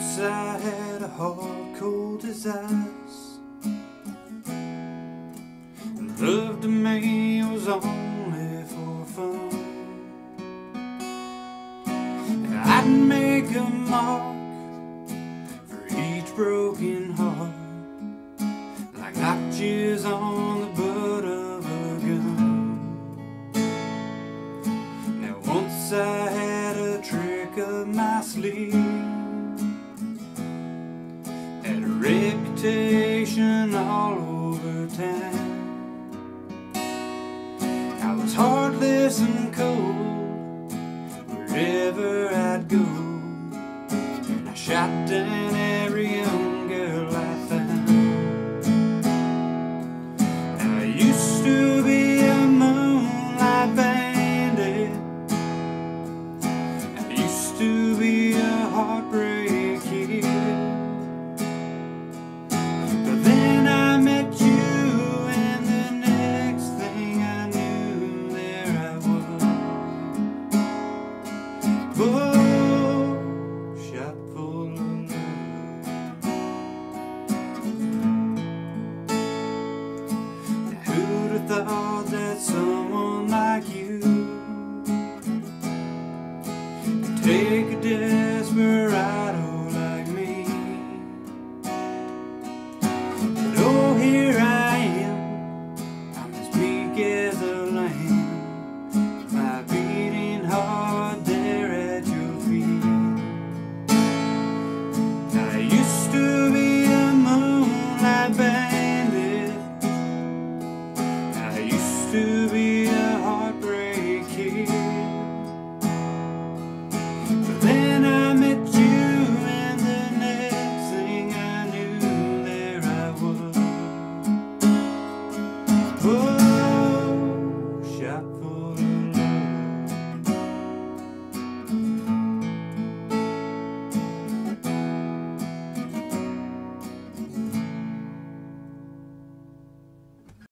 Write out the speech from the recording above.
Once I had a heart cold as ice, and love to me was only for fun. And I'd make a mark for each broken heart, like notches on the butt of a gun. Now once I had a trick up my sleeve, had a reputation all over town. I was heartless and cold wherever I'd go, and I shot down every